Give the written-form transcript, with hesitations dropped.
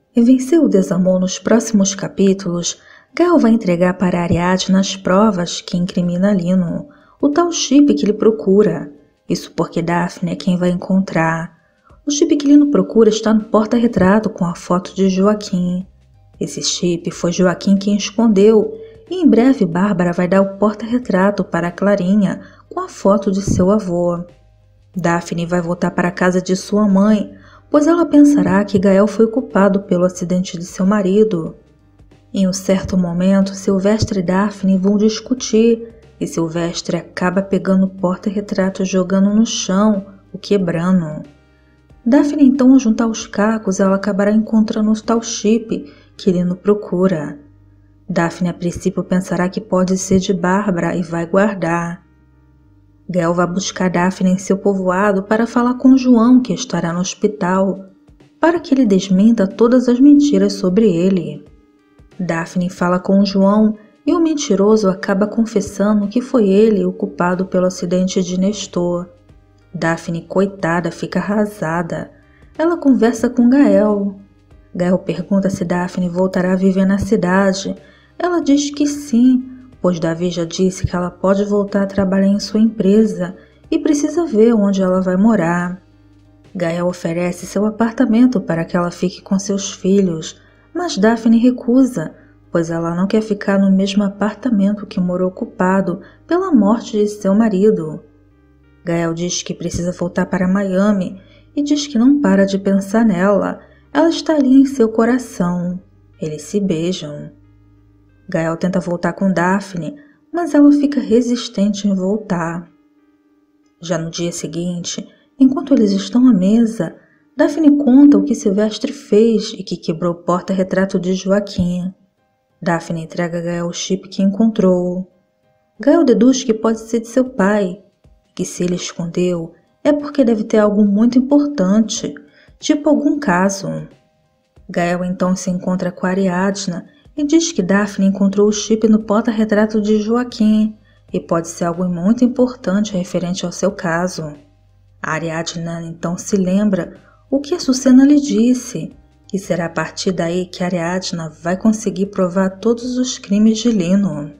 E venceu o desamor nos próximos capítulos, Gael vai entregar para Ariadna as provas que incrimina Lino, o tal chip que ele procura. Isso porque Daphne é quem vai encontrar. O chip que Lino procura está no porta-retrato com a foto de Joaquim. Esse chip foi Joaquim quem escondeu, e em breve Bárbara vai dar o porta-retrato para Clarinha com a foto de seu avô. Daphne vai voltar para a casa de sua mãe, pois ela pensará que Gael foi culpado pelo acidente de seu marido. Em um certo momento, Silvestre e Daphne vão discutir, e Silvestre acaba pegando o porta-retrato e jogando no chão, o quebrando. Daphne então, ao juntar os cacos, ela acabará encontrando o tal chip que Lino procura. Daphne a princípio pensará que pode ser de Bárbara e vai guardar. Gael vai buscar Daphne em seu povoado para falar com João, que estará no hospital, para que ele desminta todas as mentiras sobre ele. Daphne fala com João e o mentiroso acaba confessando que foi ele o culpado pelo acidente de Nestor. Daphne, coitada, fica arrasada. Ela conversa com Gael. Gael pergunta se Daphne voltará a viver na cidade. Ela diz que sim, pois Davi já disse que ela pode voltar a trabalhar em sua empresa e precisa ver onde ela vai morar. Gael oferece seu apartamento para que ela fique com seus filhos, mas Daphne recusa, pois ela não quer ficar no mesmo apartamento que morou ocupado pela morte de seu marido. Gael diz que precisa voltar para Miami e diz que não para de pensar nela. Ela está ali em seu coração. Eles se beijam. Gael tenta voltar com Daphne, mas ela fica resistente em voltar. Já no dia seguinte, enquanto eles estão à mesa, Daphne conta o que Silvestre fez e que quebrou o porta-retrato de Joaquim. Daphne entrega a Gael o chip que encontrou. Gael deduz que pode ser de seu pai, e que se ele escondeu é porque deve ter algo muito importante, tipo algum caso. Gael então se encontra com Ariadna e diz que Daphne encontrou o chip no porta-retrato de Joaquim e pode ser algo muito importante referente ao seu caso. A Ariadna então se lembra o que a Sucena lhe disse, e será a partir daí que Ariadna vai conseguir provar todos os crimes de Lino.